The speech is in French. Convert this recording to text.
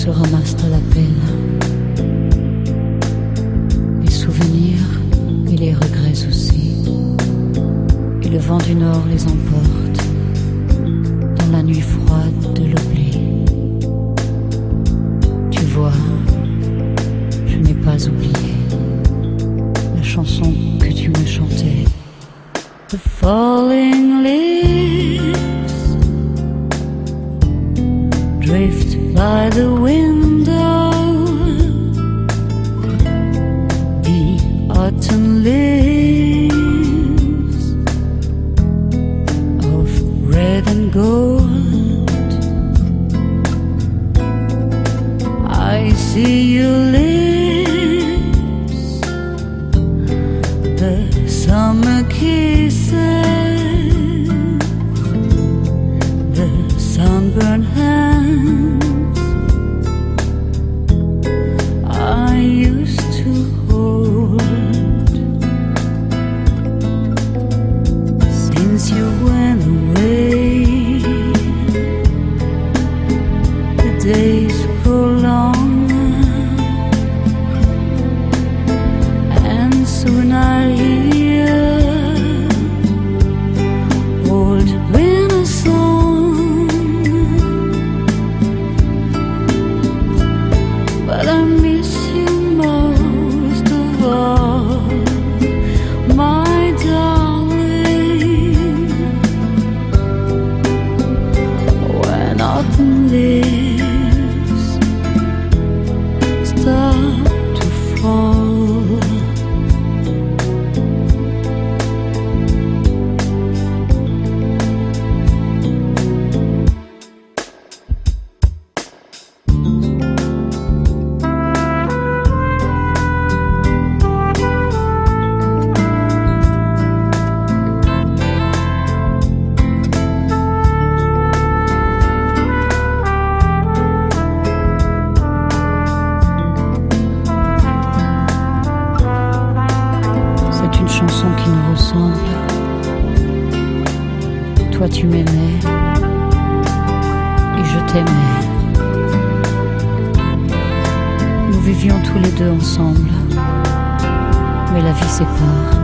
se ramassent à la peine. Les souvenirs et les regrets aussi. Et le vent du nord les emporte dans la nuit froide de l'oubli. Tu vois, je n'ai pas oublié la chanson que tu me chantais. The falling leaves drift by the window. The autumn leaves of red and gold. I see your lips, the summer kisses, the sunburned hands I used to hold. Since you went away, the days grow longer, and soon I'll hear old winter song. But I miss you most of all, my darling. When autumn leaves start to fall, c'est une chanson qui nous ressemble. Toi tu m'aimais et je t'aimais. Nous vivions tous les deux ensemble, mais la vie sépare.